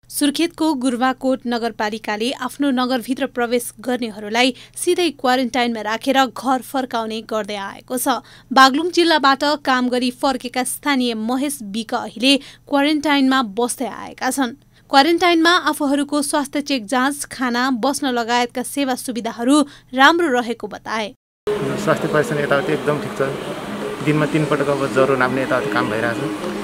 सुर्खेतको गुरुवाकोट नगरपालिकाले आफ्नो नगरभित्र प्रवेश गर्नेहरूलाई सिधै क्वारेन्टाइनमा राखेर घर फर्काउने गर्दै आएको छ। बागलुङ जिल्लाबाट काम गरी फर्केका स्थानीय महेश विक अहिले क्वारेन्टाइनमा बस्दै आएका छन्। क्वारेन्टाइनमा आफूहरूको स्वास्थ्य चेक, जाँच, खाना, बस्न लगायतका सेवा सुविधाहरू राम्रो रहेको बताए। स्वास्थ्य परीक्षण यताउति एकदम ठिक छ। दिनमा 3 पटक अब ज्वरो नाप्ने यताउति काम भइरहेछ।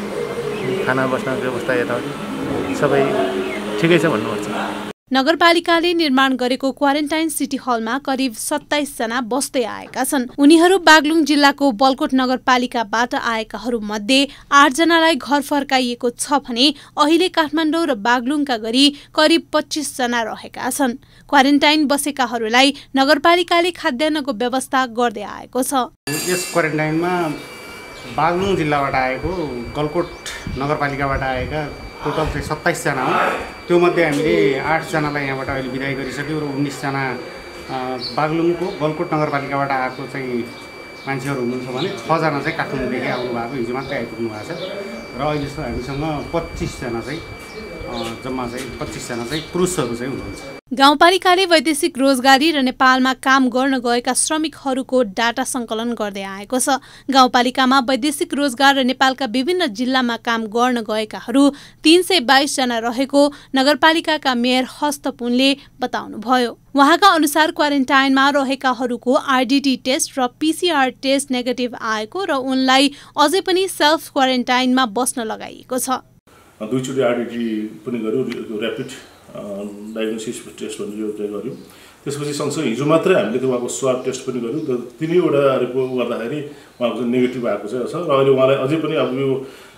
खाना बस्न व्यवस्था यताउति सबै ठिकै छ भन्नुपर्छ। नगरपालिकाले निर्माण गरेको क्वारेन्टाइन सिटी हलमा करिब 27 जना बस्दै आएका छन्। उनीहरू बागलुङ जिल्लाको बलकोट नगरपालिकाबाट आएकाहरू मध्ये 8 जनालाई घर फर्काइएको छ भने अहिले काठमाडौँ र बागलुङका गरी करिब 25 जना रहेका छन्। क्वारेन्टाइन बसेकाहरूलाई नगरपालिकाले खाद्यान्नको व्यवस्था गर्दै आएको छ। यस क्वारेन्टाइनमा बागलुङ जिल्लाबाट आएको, गलकोट नगरपालिकाबाट आएका टोटल चाहिँ 27 जना हो। त्यो मध्ये हामीले 8 जनालाई यहाँबाट अहिले बिदाई गरिसक्यौँ र 19 जना बागलुङको गलकोट नगरपालिकाबाट आएको चाहिँ मान्छेहरू हुनुहुन्छ भने 6 जना चाहिँ काठमाडौँदेखि आउनु भएको, हिजो मात्रै आइपुग्नु भएको छ र अहिले हामीसँग 25 जना चाहिँ जम्मा चाहिँ 25 जना चाहिँ पुरुषहरू चाहिँ हुनुहुन्छ। गाउँपालिकाले वैदेशिक रोजगारी र नेपालमा काम गर्न गएका श्रमिकहरूको डाटा सङ्कलन गर्दै आएको छ। गाउँपालिकामा वैदेशिक रोजगार र नेपालका विभिन्न जिल्लामा काम गर्न गएकाहरू 322 जना रहेको नगरपालिकाका मेयर हस्तपुनले बताउनुभयो। उहाँका अनुसार क्वारेन्टाइनमा रहेकाहरूको आरडीटी टेस्ट र पीसीआर टेस्ट नेगेटिभ आएको र उनलाई अझै पनि सेल्फ क्वारेन्टाइनमा बस्न लगाइएको छ। 2 चोटि आरडीटी पनि गर्यो, ऱ्यापिड डायग्नोसिस टेस्ट भन्ने यो चाहिँ गर्यो। त्यसपछि सँगसँगै हिजो मात्रै हामीले त्यो उहाँको स्वाब टेस्ट पनि गर्यौँ। त्यो 3वटा रिपोर्ट गर्दाखेरि उहाँको चाहिँ नेगेटिभ आएको छ र अहिले उहाँलाई अझै पनि अब यो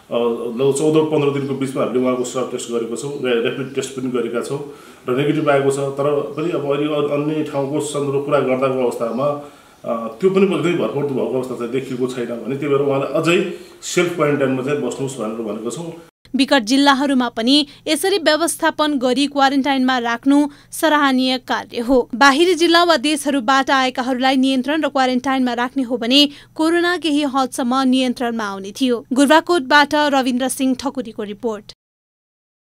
14-15 दिनको बिचमा हामीले उहाँको स्वाब टेस्ट गरेको छौँ, ऱ्यापिड टेस्ट पनि गरेका छौँ र नेगेटिभ आएको छ। तर पनि अब अहिले अन्य ठाउँको सन्दर्भ कुरा गर्दाको अवस्थामा त्यो पनि एकदमै भरपर्दो भएको अवस्था चाहिँ देखिएको छैन भने त्यही भएर उहाँलाई अझै सेल्फ क्वारेन्टाइनमा चाहिँ बस्नुहोस् भनेर भनेको छौँ। विकट जिल्लाहरूमा पनि यसरी व्यवस्थापन गरी क्वारेन्टाइनमा राख्नु सराहनीय कार्य हो। बाहिरी जिल्ला वा देशहरूबाट आएकाहरूलाई नियन्त्रण र क्वारेन्टाइनमा राख्ने हो भने कोरोना केही हदसम्म नियन्त्रणमा आउने थियो। गुरुवाकोटबाट रविन्द्र सिंह ठकुरीको रिपोर्ट।